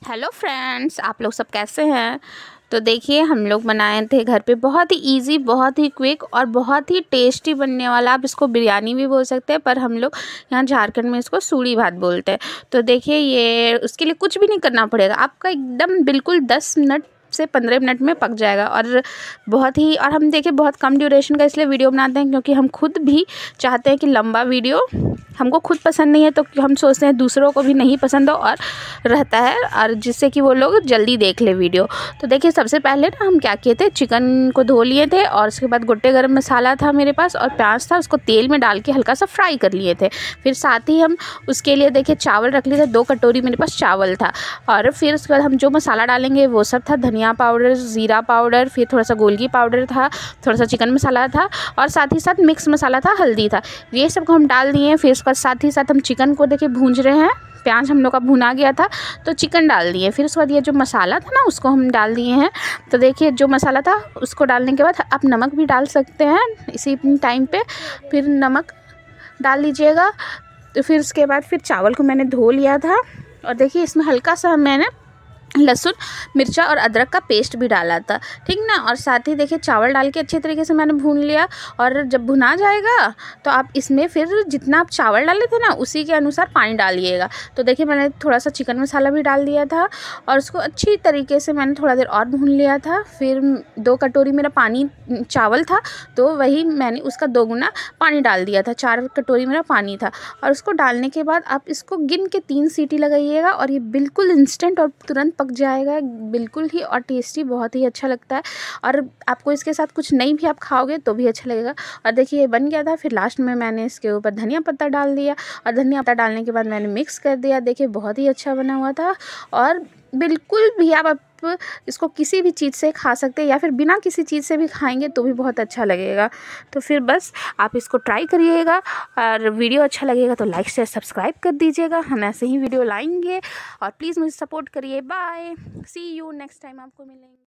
Hello friends, आप लोग सब कैसे हैं। तो देखिए, हम लोग बनाए थे घर पे बहुत ही इजी, बहुत ही क्विक और बहुत ही टेस्टी बनने वाला। आप इसको बिरयानी भी बोल सकते हैं, पर हम लोग यहाँ झारखंड में इसको सूड़ी भात बोलते हैं। तो देखिए, ये उसके लिए कुछ भी नहीं करना पड़ेगा, आपका एकदम बिल्कुल 10 मिनट से 15 मिनट में पक जाएगा। और बहुत ही, और हम देखिए बहुत कम ड्यूरेशन का इसलिए वीडियो बनाते हैं क्योंकि हम खुद भी चाहते हैं कि लंबा वीडियो, हमको खुद पसंद नहीं है तो हम सोचते हैं दूसरों को भी नहीं पसंद हो और रहता है, और जिससे कि वो लोग जल्दी देख ले वीडियो। तो देखिए, सबसे पहले ना हम क्या किए थे, चिकन को धो लिए थे और उसके बाद गोटे गरम मसाला था मेरे पास और प्याज था, उसको तेल में डाल के हल्का सा फ्राई कर लिए थे। फिर साथ ही हम उसके लिए देखिए चावल रख लिए थे, 2 कटोरी मेरे पास चावल था। और फिर उसके बाद हम जो मसाला डालेंगे वो सब था, धनिया पाउडर, ज़ीरा पाउडर, फिर थोड़ा सा गोलकी पाउडर था, थोड़ा सा चिकन मसाला था और साथ ही साथ मिक्स मसाला था, हल्दी था। ये सब को हम डाल दिए। फिर उसके बाद साथ ही साथ हम चिकन को देखिए भूंज रहे हैं। प्याज हम लोग का भुना गया था तो चिकन डाल दिए। फिर उसके बाद ये जो मसाला था ना उसको हम डाल दिए हैं। तो देखिए, जो मसाला था उसको डालने के बाद आप नमक भी डाल सकते हैं इसी टाइम पे, फिर नमक डाल लीजिएगा। तो फिर उसके बाद फिर चावल को मैंने धो लिया था और देखिए इसमें हल्का सा मैंने लहसुन, मिर्चा और अदरक का पेस्ट भी डाला था, ठीक ना। और साथ ही देखिए चावल डाल के अच्छे तरीके से मैंने भून लिया। और जब भुना जाएगा तो आप इसमें फिर जितना आप चावल डाले थे ना उसी के अनुसार पानी डालिएगा। तो देखिए, मैंने थोड़ा सा चिकन मसाला भी डाल दिया था और उसको अच्छी तरीके से मैंने थोड़ा देर और भून लिया था। फिर 2 कटोरी मेरा पानी चावल था तो वही मैंने उसका 2 गुना पानी डाल दिया था, 4 कटोरी मेरा पानी था। और उसको डालने के बाद आप इसको गिन के 3 सीटी लगाइएगा और ये बिल्कुल इंस्टेंट और तुरंत पक जाएगा, बिल्कुल ही। और टेस्टी बहुत ही अच्छा लगता है और आपको इसके साथ कुछ नहीं भी आप खाओगे तो भी अच्छा लगेगा। और देखिए ये बन गया था। फिर लास्ट में मैंने इसके ऊपर धनिया पत्ता डाल दिया और धनिया पत्ता डालने के बाद मैंने मिक्स कर दिया। देखिए बहुत ही अच्छा बना हुआ था और बिल्कुल भी आप इसको किसी भी चीज़ से खा सकते हैं या फिर बिना किसी चीज़ से भी खाएंगे तो भी बहुत अच्छा लगेगा। तो फिर बस आप इसको ट्राई करिएगा और वीडियो अच्छा लगेगा तो लाइक शेयर सब्सक्राइब कर दीजिएगा। हम ऐसे ही वीडियो लाएंगे और प्लीज़ मुझे सपोर्ट करिए। Bye, see you next time, आपको मिलेंगे।